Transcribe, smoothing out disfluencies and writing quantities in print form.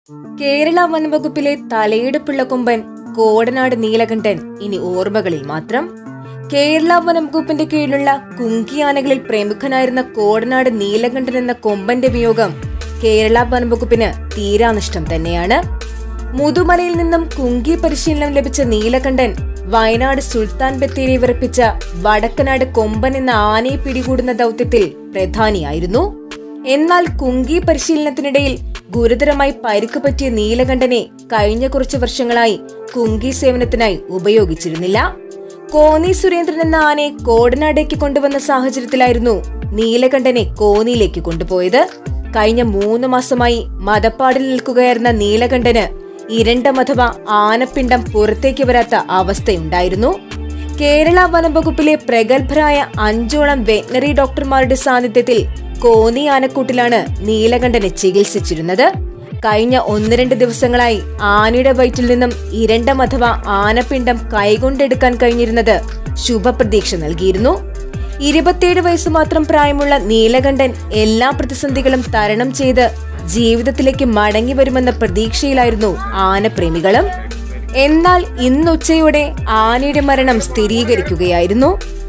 കേരള വനംവകുപ്പിലെ തലയെടുപ്പുള്ള കൊമ്പൻ കോടനാട് നീലകണ്ഠൻ ഇനി ഓർമ്മകളിൽ മാത്രം. കേരള വനംവകുപ്പിന്റെ കീഴിലുള്ള കുങ്കിയാനകളിൽ പ്രമുഖനായിരുന്ന കോടനാട് നീലകണ്ഠൻ എന്ന കൊമ്പന്റെ വിയോഗം കേരള വനംവകുപ്പിന് തീരാനഷ്ടം തന്നെയാണ്. മുതുമലയിൽ നിന്നും കുങ്കി പരിശീലനം ലഭിച്ച നീലകണ്ഠൻ വയനാട് സുൽത്താൻ ബത്തേരിയെ വിറപ്പിച്ച വടക്കനാട് കൊമ്പൻ എന്ന ആനയെ പിടികൂടുന്ന ദൗത്യത്തിൽ പ്രധാനിയായിരുന്നു. എന്നാൽ കുങ്കി പരിശീലനത്തിനിടയിൽ ഗുരുതരമായി പരിക്ക് പറ്റിയ നീലകണ്ഠനെ കഴിഞ്ഞ കുറച്ചു വർഷങ്ങളായി കുങ്കി സേവനത്തിനായി ഉപയോഗിച്ചിരുന്നില്ല. കോന്നി സുരേന്ദ്രൻ എന്ന ആനയെ കോടനാടേക്ക് കൊണ്ടുവന്ന സാഹചര്യത്തിലായിരുന്നു നീലകണ്ഠനെ കോന്നിയിലേക്ക് കൊണ്ടുപോയത്. കഴിഞ്ഞ 3 മാസമായി മദപ്പാടിൽ നിൽക്കുകയായിരുന്ന നീലകണ്ഠന് ഇരണ്ടം അഥവാ ആനപ്പിണ്ടം പുറത്തേക്ക് വരാത്ത അവസ്ഥയുണ്ടായിരുന്നു. കേരള വനംവകുപ്പിലെ പ്രഗത്ഭരായ 5ഓളം വെറ്ററിനറി ഡോക്ടർമാരുടെ സാന്നിധ്യത്തിൽ കോന്നി ആനക്കൂട്ടിലാണ് നീലകണ്ഠനെ ചികിത്സിച്ചിരുന്നത്. കഴിഞ്ഞ 1-2 ദിവസങ്ങളായി ആനയുടെ വയറ്റിൽ നിന്നും ഇരണ്ടം അഥവാ ആനപ്പിണ്ടം കൈകൊണ്ടെടുക്കാൻ കഴിഞ്ഞിരുന്നത് ശുഭപ്രതീക്ഷ നൽകിയിരുന്നു. 27 വയസ്സ് മാത്രം പ്രായമുള്ള നീലകണ്ഠൻ എല്ലാ പ്രതിസന്ധികളും തരണം ചെയ്ത് ജീവിതത്തിലേക്ക് മടങ്ങി വരുമെന്ന പ്രതീക്ഷയിലായിരുന്നു ആനപ്രേമികളും. എന്നാൽ ഇന്നുച്ചയോടെ ആനയുടെ മരണം സ്ഥിരീകരിക്കുകയായിരുന്നു.